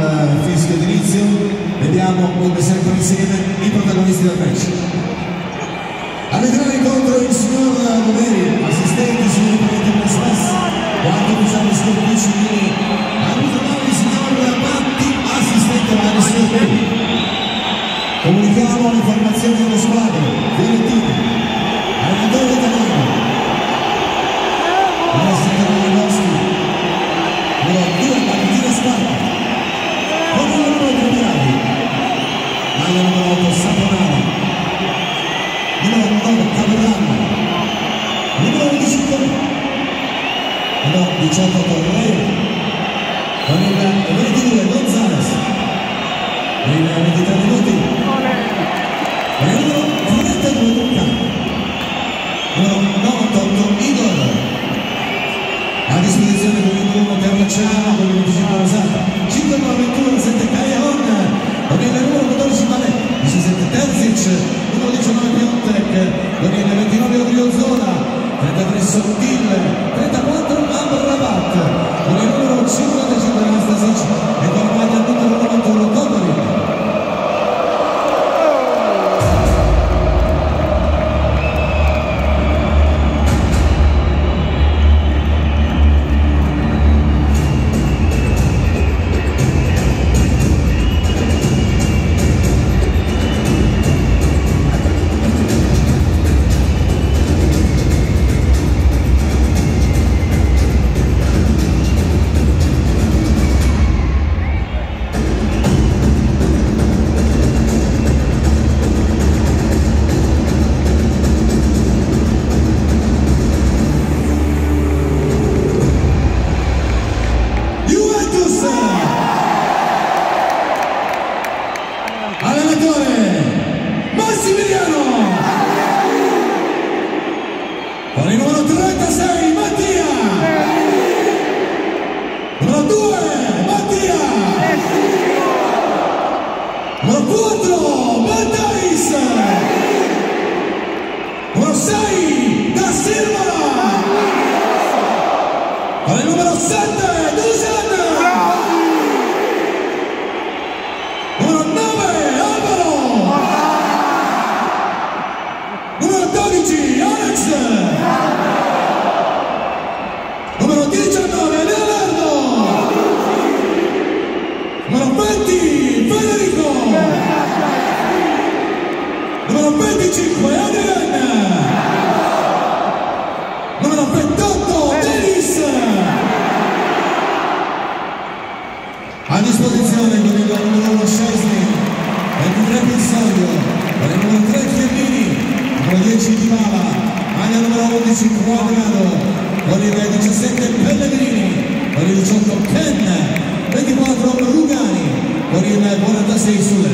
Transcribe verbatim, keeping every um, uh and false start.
al fischio d'inizio, vediamo come sempre insieme i protagonisti del match. Arbitrare contro il signor Roveri, assistente signor Presidente Prespas, quattro ufficiali scorpi civili, arbitrare il signor Batti, assistente Mario Scorpi. Comunichiamo le formazioni dello squadro, Fiorentino, allenatore italiano, Alessandro Malinowski, numero due Valentina Sparta, con il numero di Pirati, maglia numero otto Saponara, numero nove Camerano, numero undici numero diciotto Torreira, con il ventidue Gonzales, il ventitré minuti, e il numero trentadue Ducano, numero novantotto Igor, a disposizione con il numero Terracciano, con il venticinque Rosata, cinque numero ventuno sette Caglion, con il numero quattordici Male, diciassette Terzic, numero diciannove Piontek, con il ventinove Odriozola, trentatré Sottil, trentaquattro Amrabat, con il numero cinquantacinque Anastasic e con la maglia numero novantuno Todorin. Con il numero trentasei Mattia, numero due Mattia, numero quattro Battais, numero sei Da Silva, con il numero sette Dusan, numero nove Alvaro, numero dodici Alex, numero diciannove Leonardo, numero venti Federico, numero venticinque Adrian, numero ventotto Denis. A disposizione con il numero uno Scesni, ventitré Pinsoglio, con il numero tre Chiellini, numero dieci Dybala, maglia numero undici Quadrado, con il diciassette Pellegrini, con il diciotto Ken, ventiquattro Rugani, con il quarantasei Sule.